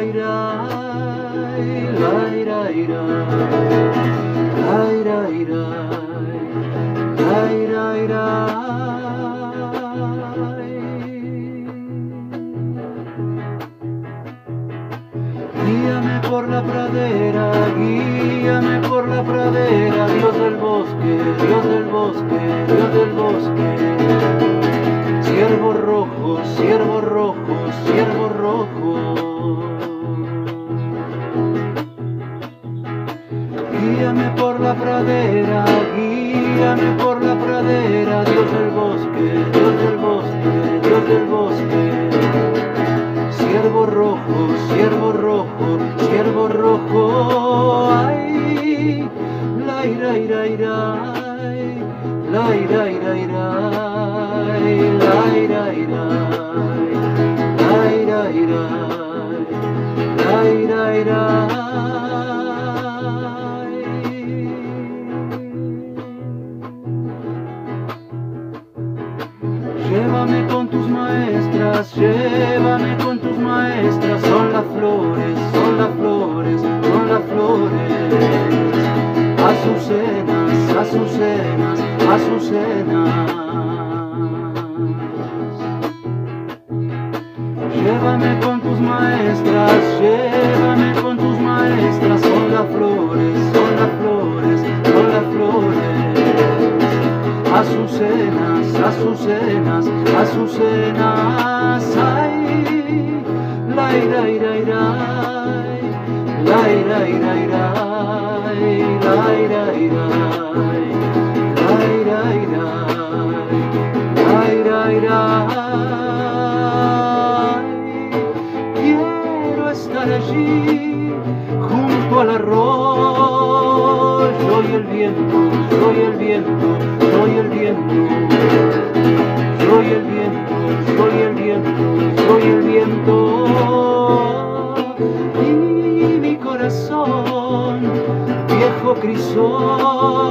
Guíame por la pradera, guíame por la pradera, Dios del bosque, Dios del bosque, Dios del bosque. Ciervo rojo, ciervo rojo, ciervo rojo. Guíame por la pradera, guíame por la pradera, Dios del bosque, Dios del bosque, Dios del bosque. Ciervo rojo, ciervo rojo, ciervo rojo. Ay, la ira, ira, ira, la ira, ira, ira, la ira, ira, la ira, ira, la ira, ira. Llévame con tus maestras, llévame con tus maestras, son las flores, son las flores, son las flores. Azucenas, azucenas, azucenas. Llévame con tus maestras, llévame con tus maestras, son las flores, son las flores, son las flores. Azucenas, azucenas, azucenas. Ay, la ira, ira, ira, la ira, ira, ira, la ira, ira, la ira, ira, la ira, ira. Quiero estar allí junto al arroyo y el viento, soy el viento, soy el viento, soy el viento, soy el viento, soy el viento. Y mi corazón, viejo crisol,